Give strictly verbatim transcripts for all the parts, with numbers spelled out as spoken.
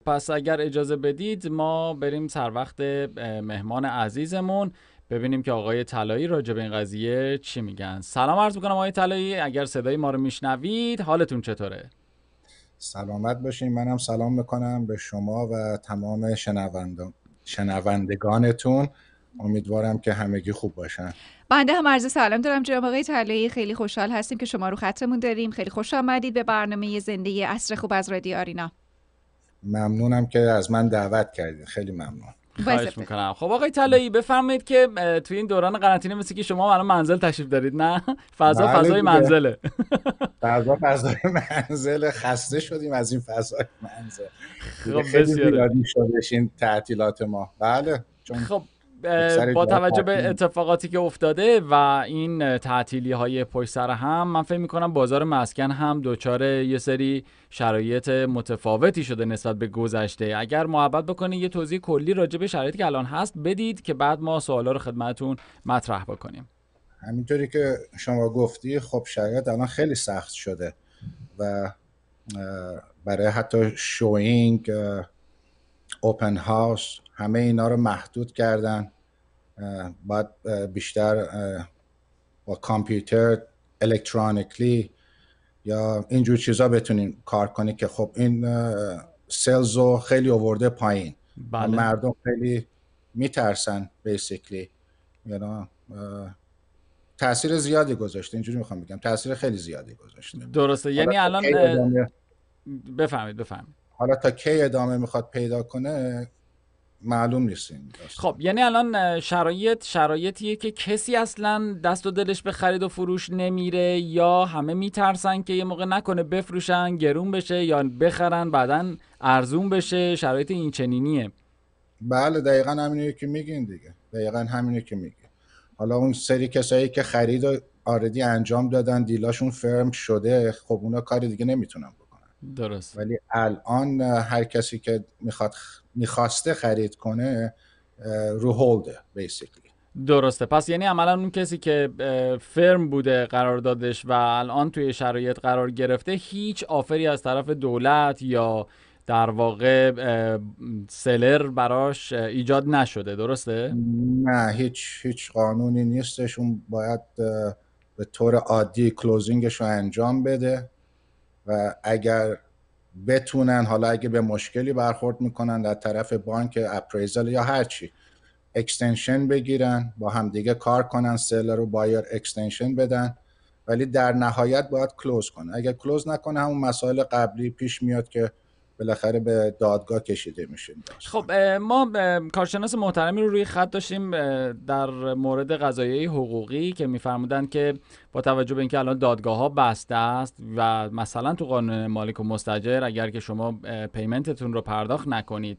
پس اگر اجازه بدید ما بریم سر وقت مهمان عزیزمون، ببینیم که آقای طلایی راجع به این قضیه چی میگن. سلام عرض میکنم آقای طلایی، اگر صدای ما رو میشنوید حالتون چطوره؟ سلامت باشین. منم سلام میکنم به شما و تمام شنوندگان شنوندگانتون. امیدوارم که همگی خوب باشن. بنده هم عرض سلام دارم جناب آقای طلایی، خیلی خوشحال هستیم که شما رو خطمون داریم. خیلی خوش آمدید به برنامه زنده عصر خوب از رادیو آرینا. ممنونم که از من دعوت کردید، خیلی ممنون. خواهش میکنم. خب آقای طلایی بفرمایید که توی این دوران قرنطینه مثل که شما الان منزل تشریف دارید، نه؟ فضا بله فضای دیگه. منزله. فضا فضای منزل، خسته شدیم از این فضای منزل. دیگه خب خیلی بسیاره. زیادی شدش این تعطیلات ما. بله چون خب اکثر با جاها توجه به تعطیل. اتفاقاتی که افتاده و این تعطیلی های پشت سر هم، من فکر میکنم بازار مسکن هم دچار یه سری شرایط متفاوتی شده نسبت به گذشته. اگر محبت بکنید یه توضیح کلی راجع به شرایطی که الان هست بدید که بعد ما سوالا رو خدمتتون مطرح بکنیم. همینطوری که شما گفتی، خب شرایط الان خیلی سخت شده و برای حتی شوینگ، اوپن هاوس، همه اینا رو محدود کردن. باید بیشتر با کامپیوتر، الکترونیکلی یا اینجور چیزا بتونین کار کنی که خب این سیلز رو خیلی آورده پایین. بله. مردم خیلی میترسن بیسیکلی، یعنی تاثیر زیادی گذاشته. اینجوری میخوام بگم تاثیر خیلی زیادی گذاشته. درسته. یعنی الان بفهمید بفهمید حالا تا کی ادامه میخواد پیدا کنه معلوم نیست. خب یعنی الان شرایط شرایطیه که کسی اصلا دست و دلش به خرید و فروش نمیره، یا همه میترسن که یه موقع نکنه بفروشن گرون بشه یا بخرن بعدن ارزون بشه؟ شرایط این چنینیه. بله دقیقاً همینه که میگین دیگه. دقیقاً همینه که میگین. حالا اون سری کسایی که خرید و آردی انجام دادن، دیلاشون فرم شده، خب اونا کاری دیگه نمیتونن بکنن. درست. ولی الان هر کسی که میخواد میخواسته خرید کنه رو هولده بیسیکلی. درسته. پس یعنی عملا اون کسی که فرم بوده قراردادش و الان توی شرایط قرار گرفته، هیچ آفری از طرف دولت یا در واقع سلر براش ایجاد نشده. درسته؟ نه، هیچ هیچ قانونی نیستش. اون باید به طور عادی کلوزینگش رو انجام بده و اگر بتونن، حالا اگه به مشکلی برخورد میکنن در طرف بانک، اپریزل یا هر چی، اکستنشن بگیرن، با همدیگه کار کنن، سلر و بایر اکستنشن بدن، ولی در نهایت باید کلوز کنه. اگر کلوز نکنه همون مسائل قبلی پیش میاد که بالاخره به دادگاه کشیده میشه. خب ما کارشناس محترمی رو روی خط داشتیم در مورد قضایای حقوقی که میفرمودن که با توجه به اینکه الان دادگاه ها بسته است و مثلا تو قانون مالک و مستاجر اگر که شما پیمنتتون رو پرداخت نکنید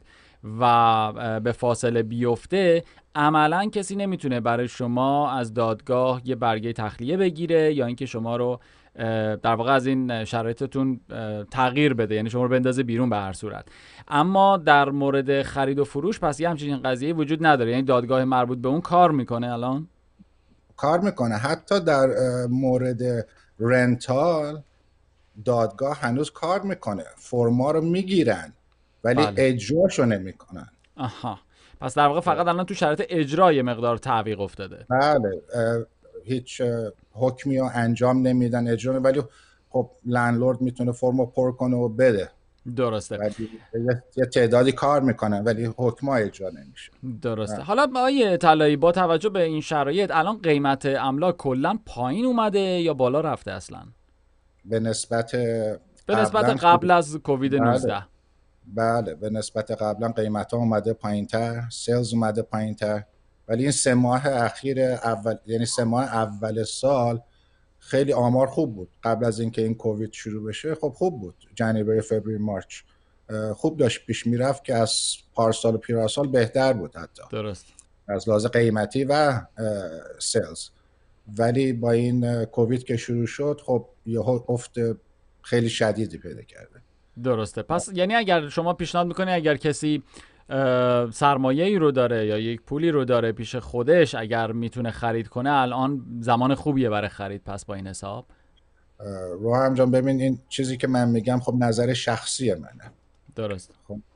و به فاصله بیفته، عملا کسی نمیتونه برای شما از دادگاه یه برگه تخلیه بگیره یا اینکه شما رو در واقع از این شرایطتون تغییر بده، یعنی شما رو بندازه بیرون به هر صورت. اما در مورد خرید و فروش پس یه همچین قضیه وجود نداره، یعنی دادگاه مربوط به اون کار میکنه. الان کار میکنه. حتی در مورد رنتال دادگاه هنوز کار میکنه، فرما رو میگیرن ولی بله. اجراشو نمیکنن. آها، پس در واقع فقط الان تو شرایط اجرا یه مقدار تعویق افتاده. بله، هیچ حکمی رو انجام نمیدن، اجرا، ولی خب لندلورد میتونه فرمو پر کنه و بده. درسته. ولی یه تعدادی کار میکنن ولی حکما اجرا نمیشه. درسته. حالا آقای طلایی با توجه به این شرایط الان قیمت املاک کلا پایین اومده یا بالا رفته اصلا؟ به نسبت به نسبت قبل از کووید نوزده. بله. بله به نسبت قبلا قیمت ها اومده پایینتر، سیلز اومده پایینتر، ولی این سه ماه اخیر اول، یعنی سه ماه اول سال خیلی آمار خوب بود. قبل از اینکه این کووید شروع بشه خب خوب بود. جنوری، فوریه، مارچ خوب داشت پیش میرفت که از پارسال و پیراسال بهتر بود حتی. درست. از لحاظ قیمتی و سیلز. ولی با این کووید که شروع شد خب یهو افت خیلی شدیدی پیدا کرده. درسته. پس یعنی اگر شما پیشنهاد میکنی اگر کسی سرمایه‌ای رو داره یا یک پولی رو داره پیش خودش، اگر میتونه خرید کنه الان زمان خوبیه برای خرید. پس با این حساب روحم جان ببین، این چیزی که من میگم خب نظر شخصی منه. درست. خب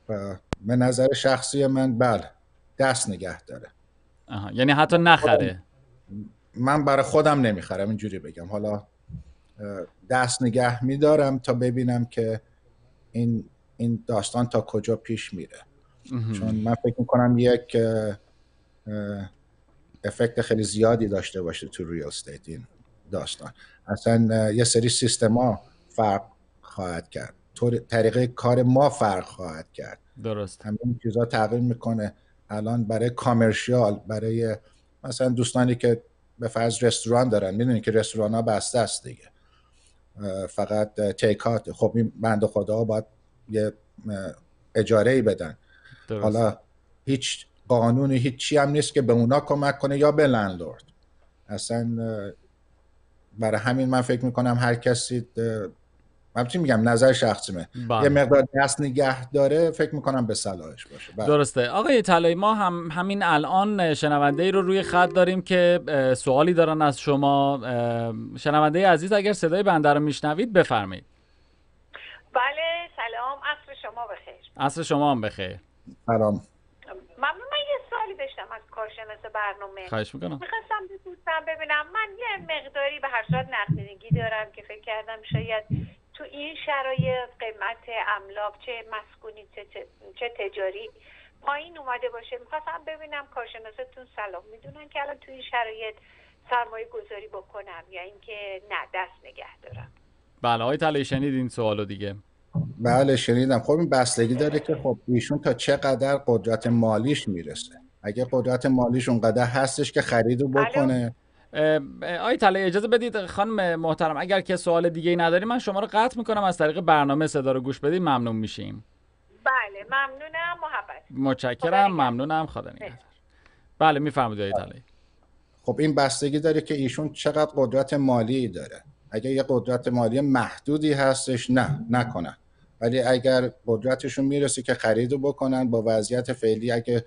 به نظر شخصی من بله دست نگه داره. آها. یعنی حتی نخره؟ من برای خودم نمیخرم، اینجوری بگم. حالا دست نگه میدارم تا ببینم که این این داستان تا کجا پیش میره. چون من فکر میکنم یک افکت خیلی زیادی داشته باشه تو ریال استیت این داستان. اصلا یه سری سیستما فرق خواهد کرد، طریقه کار ما فرق خواهد کرد. درست. همین چیزا تغییر میکنه. الان برای کامرشیال، برای مثلا دوستانی که به فرض رستوران دارن، میدونی که رستوران ها بسته است دیگه، فقط تیکات. خب این بنده خدا باید یه اجاره‌ای بدن. درست. حالا هیچ قانونی هیچ چی هم نیست که به اونا کمک کنه یا به لندلورد. اصلا برای همین من فکر میکنم هر کسی، من چی میگم، نظر شخصی من، یه مقدار دست نگه داره، فکر میکنم به صلاحش باشه. بله. درسته. آقای طلایی، ما هم همین الان شنونده ای رو روی خط داریم که سوالی دارن از شما. شنونده عزیز اگر صدای بنده رو میشنوید بفرمایید. بله سلام، عصر شما بخیر. عصر شما هم بخیر. سلام. ممنون. من یه سوالی داشتم از کارشناس برنامه. خواهش میکنم. میخواستم بپرسم ببینم، من یه مقداری به هر صورت نقدینگی دارم که فکر کردم شاید تو این شرایط قیمت املاک چه مسکونی چه, چه تجاری پایین اومده باشه. میخواستم ببینم کارشناستون سلام میدونن که الان تو این شرایط سرمایه گذاری بکنم یا اینکه نه دست نگه دارم. بله آقای طلایی شنید این سوالو دیگه؟ بله شنیدم. خب این بستگی داره که خب ایشون تا چقدر قدرت مالیش میرسه. اگه قدرت مالیش اونقدر هستش که خریدو بکنه. آقای طلایی اجازه بدید خانم محترم، اگر که سوال دیگه ای نداری من شما رو قطع میکنم، از طریق برنامه صدا رو گوش بدید ممنون میشیم. بله ممنونم، محبت. متشکرم، ممنونم، خدا نگهدار. بله میفرمایید آقای طلایی. خب این بستگی داره که ایشون چقدر قدرت مالی داره. اگه یه قدرت مالی محدودی هستش نه نکنن، ولی اگر قدرتشون میرسه که خریدو بکنن با وضعیت فعلی، اگه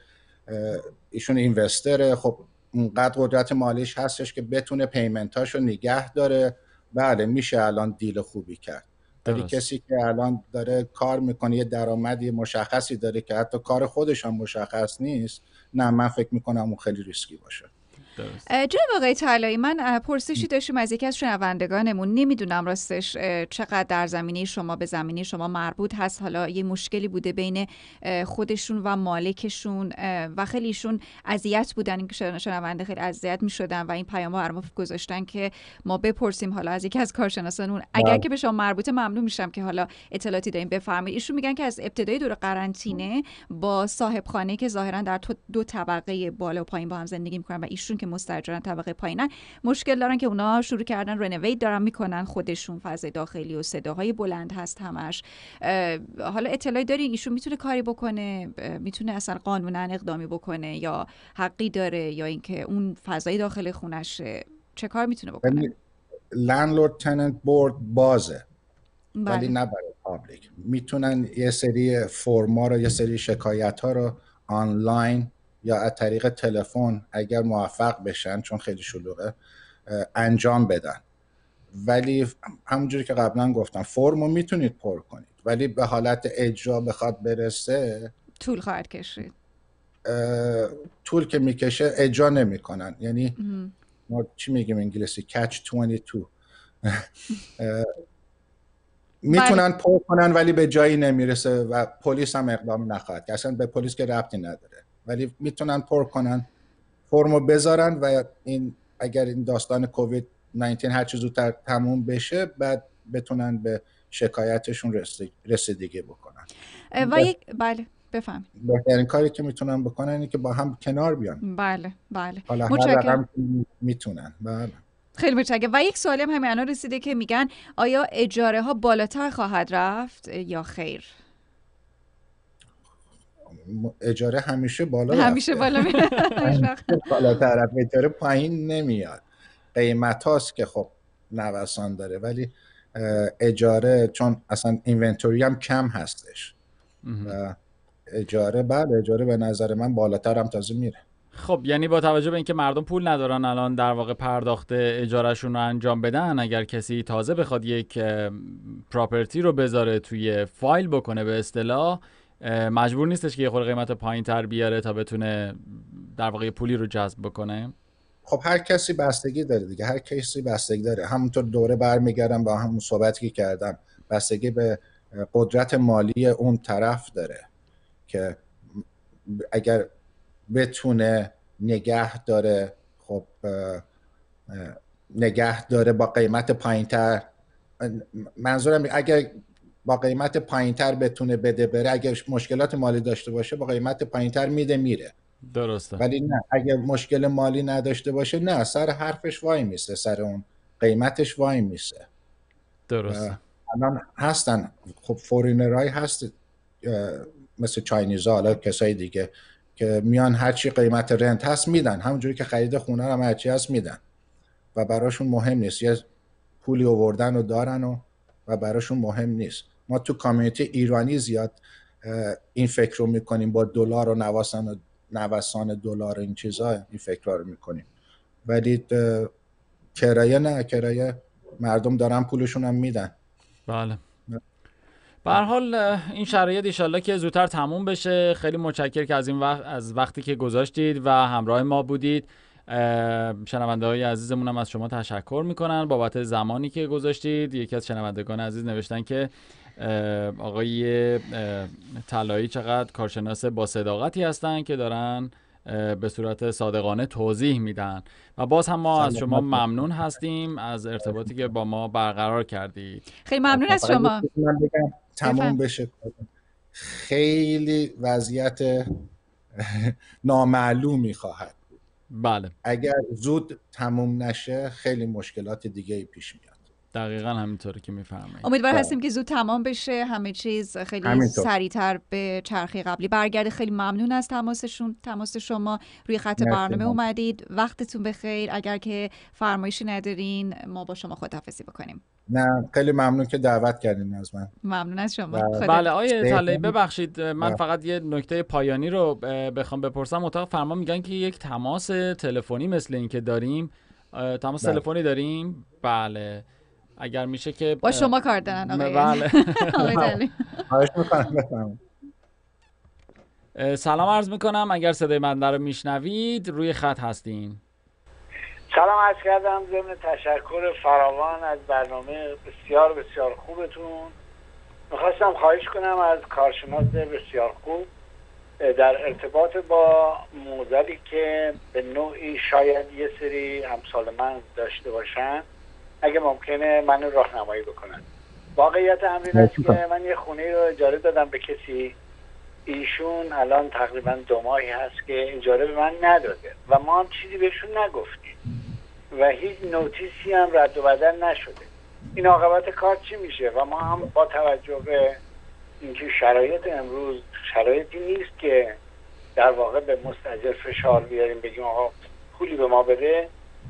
ایشون اینوستره، خب اونقدر قدرت مالیش هستش که بتونه پیمنتاشو نگه داره، بله میشه الان دیل خوبی کرد. ولی کسی که الان داره کار میکنه، یه درآمدی مشخصی داره که حتی کار خودش هم مشخص نیست، نه من فکر میکنم اون خیلی ریسکی باشه. جناب آقای طلایی، من پرسشی داشتم از یکی از شنوندگانمون، نمیدونم راستش چقدر در زمینه شما به زمینه شما مربوط هست، حالا یه مشکلی بوده بین خودشون و مالکشون و خیلی ایشون اذیت بودن، این شنونده خیلی اذیت میشدن و این پیامو برام گذاشتن که ما بپرسیم حالا از یکی از کارشناسانون. اگر که به شما مربوطه ممنون میشم که حالا اطلاعاتی دارین بفرمایید. ایشون میگن که از ابتدای دور قرنطینه با صاحب خانه که ظاهرا در دو طبقه بالا و پایین با هم زندگی میکنن و ایشون که مستاجرن طبقه پایینن، مشکل دارن که اونا شروع کردن رنوویت دارن میکنن خودشون، فضای داخلی و صداهای بلند هست همش. حالا اطلاعی دارین ایشون میتونه کاری بکنه، میتونه اصلا قانونا اقدامی بکنه یا حقی داره، یا اینکه اون فضای داخل خونش چه کار میتونه بکنه؟ لندلورد تننت بورد بازه، بله. ولی نه برای پابلیک. میتونن یه سری فرما رو، یه سری شکایت ها رو آنلاین یا از طریق تلفن اگر موفق بشن، چون خیلی شلوغه، انجام بدن. ولی همونجوری که قبلا گفتم فرمو میتونید پر کنید، ولی به حالت اجرا بخواد برسه طول خواهد کشید. طول که میکشه اجرا نمیکنن. یعنی ما چی میگیم انگلیسی؟ کچ بیست و دو. میتونن پر کنن ولی به جایی نمیرسه و پلیس هم اقدام نخواهد، اصلا به پلیس که ربطی نداره، ولی میتونن پر کنن، فرمو بذارن و این اگر این داستان کووید نوزده هر چه زودتر تموم بشه، بعد بتونن به شکایتشون رسیدگی بکنن. و یک بله بفهمید. بهترین کاری که میتونن بکنن اینه که با هم کنار بیان. بله بله. حالا هر رقم میتونن. بله. خیلی متشکرم. و یک سوالی هم همین الان رسیده که میگن آیا اجاره ها بالاتر خواهد رفت یا خیر؟ اجاره همیشه بالا همیشه رفته. بالا میره. بالاتر رفت. اجاره پایین نمیاد. قیمت هاست که خب نوسان داره، ولی اجاره چون اصلا اینونتوری هم کم هستش و اجاره بله اجاره به نظر من بالاتر هم تازه میره. خب یعنی با توجه به اینکه مردم پول ندارن الان در واقع پرداخت اجارهشون رو انجام بدن، اگر کسی تازه بخواد یک پراپرتی رو بذاره توی فایل بکنه به اصطلاح، مجبور نیستش که یه خورده قیمت پایین‌تر بیاره تا بتونه در واقع پولی رو جذب بکنه؟ خب هر کسی بستگی داره دیگه، هر کسی بستگی داره. همونطور دوره برمیگردم با همون صحبتی که کردم، بستگی به قدرت مالی اون طرف داره که اگر بتونه نگه داره، خب نگه داره با قیمت پایینتر. منظورم اگر با قیمت پایینتر بتونه بده بره، اگر مشکلات مالی داشته باشه با قیمت پایینتر میده میره. درسته. ولی نه، اگر مشکل مالی نداشته باشه نه، سر حرفش وای میسته، سر اون قیمتش وای میسته. درسته. الان هستن خب فورینرهای هست مثل چاینیزا، حالا کسای دیگه که میان هرچی قیمت رنت هست میدن، همونجوری که خرید خونه هم هرچی هست میدن و براشون مهم نیست، یه پولی آوردن و دارن و و براشون مهم نیست. ما تو کامیونیتی ایرانی زیاد این فکر رو میکنیم، با دلار و نوسان نوسان دلار این چیزا این فکر رو میکنیم، ولی کرایه نه، کرایه مردم دارن پولشون هم میدن. بله. به هر حال این شرایط ان شاءالله که زودتر تموم بشه. خیلی متشکرم که از این وقت از وقتی که گذاشتید و همراه ما بودید. شنونده های عزیزمون هم از شما تشکر میکنن بابت زمانی که گذاشتید. یکی از شنوندگان عزیز نوشتن که آقای طلایی چقدر کارشناس با صداقتی هستن که دارن به صورت صادقانه توضیح میدن و باز هم ما از شما ممنون هستیم از ارتباطی که با ما برقرار کردید. خیلی ممنون از شما. من بگم تموم بشه، خیلی وضعیت نامعلومی خواهد بود. بله. اگر زود تموم نشه خیلی مشکلات دیگه پیش میاد. دقیقاً همینطوری که میفهمید. امیدوار هستیم که زود تمام بشه، همه چیز خیلی سریعتر به چرخه قبلی برگرده. خیلی ممنون از تماسشون تماس شما. روی خط برنامه اومدید. وقتتون بخیر. اگر که فرمایشی ندارین ما با شما خداحافظی بکنیم. نه خیلی ممنون که دعوت کردین از من. ممنون از شما. بله آیه طلایی ببخشید من فقط یه نکته پایانی رو بخوام بپرسم. اتاق فرمان میگن که یک تماس تلفنی مثل این که داریم، تماس تلفنی داریم. بله اگر میشه که با شما کار دارن آقای بله آقای طلایی. خواهش می‌کنم. سلام عرض میکنم، اگر صدای من رو میشنوید روی خط هستین. سلام عرض کردم، ضمن تشکر فراوان از برنامه بسیار بسیار خوبتون. میخواستم خواهش کنم از کارشناس بسیار خوب در ارتباط با موزلی که به نوعی شاید یه سری امثال من داشته باشن اگه ممکنه منو راهنمایی بکنن. واقعیت امر این است که من یه خونه رو اجاره دادم به کسی، ایشون الان تقریبا دو ماهی هست که اجاره به من نداده و ما هم چیزی بهشون نگفتیم و هیچ نوتیسی هم رد و بدل نشده. این عاقبت کار چی میشه؟ و ما هم با توجه به اینکه شرایط امروز شرایطی نیست که در واقع به مستاجر فشار بیاریم بگیم آقا پولی به ما بده،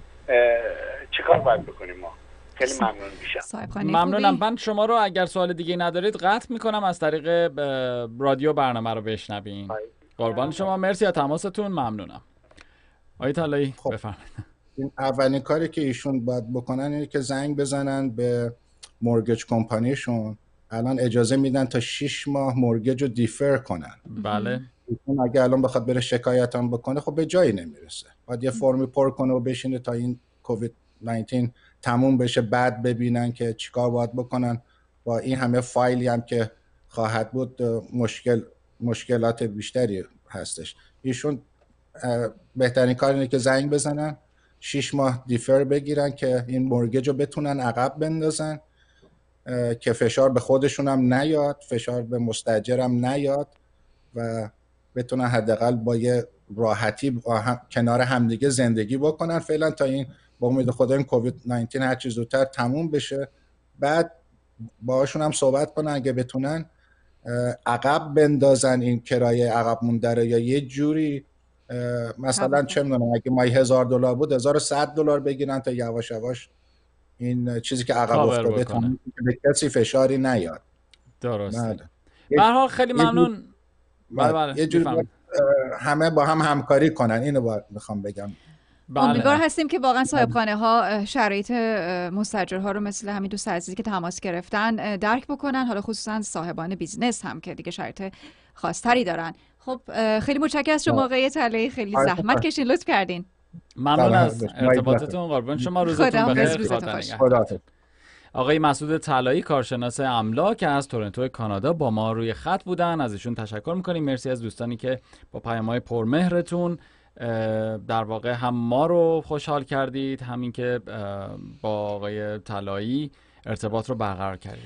چه کار باید بکنیم ما؟ خیلی ممنون میشم. ممنونم. من شما رو اگر سوال دیگه ندارید قطع میکنم، از طریق رادیو برنامه رو بشنوین. قربان شما، مرسی از تماستون، ممنونم. آقای طلایی خب. بفرمایید. این اولین کاری که ایشون باید بکنن اینه که زنگ بزنن به مورگیج کمپانیشون. الان اجازه میدن تا شش ماه مورگیج رو دیفر کنن. بله. ایشون اگه الان بخواد بره شکایت هم بکنه خب به جایی نمیرسه. باید یه فرمی پر کنه و بشینه تا این کووید نوزده تموم بشه، بعد ببینن که چیکار باید بکنن. با این همه فایلی هم که خواهد بود مشکل مشکلات بیشتری هستش. ایشون بهترین کار اینه که زنگ بزنن، شش ماه دیفر بگیرن که این مورگیج رو بتونن عقب بندازن که فشار به خودشون هم نیاد، فشار به مستاجر هم نیاد و بتونن حداقل با یه راحتی با هم کنار همدیگه زندگی بکنن فعلا تا این با امید خدا این کووید نوزده هر چیز زودتر تموم بشه. بعد باهاشون هم صحبت کنن اگه بتونن عقب بندازن این کرایه عقب مونده رو، یا یه جوری مثلا چه میدونم اگه ماهی هزار دلار بود هزار و صد دلار بگیرن تا یواش یواش این چیزی که عقب افتاده تموم به کسی فشاری نیاد. درسته. به هر حال خیلی ممنون. بله بله. یه جوری همه با هم همکاری کنن، اینو باید میخوام بگم. امیدوار هستیم که واقعا صاحبخانه ها شرایط مستاجرها رو مثل همین دوست عزیزی که تماس گرفتن درک بکنن، حالا خصوصا صاحبان بیزنس هم که دیگه شرایط خاصتری دارن. خب خیلی متشکرم از شما آقای طلایی، خیلی زحمت کشین، لطف کردین. ممنون از ارتباطتون، قربان شما، روزتون بخیر. آقای مسعود طلایی کارشناس املاک از تورنتو کانادا با ما روی خط بودن، از ایشون تشکر میکنیم. مرسی از دوستانی که با پیام‌های پرمهرتون در واقع هم ما رو خوشحال کردید، همین که با آقای طلایی ارتباط رو برقرار کردید.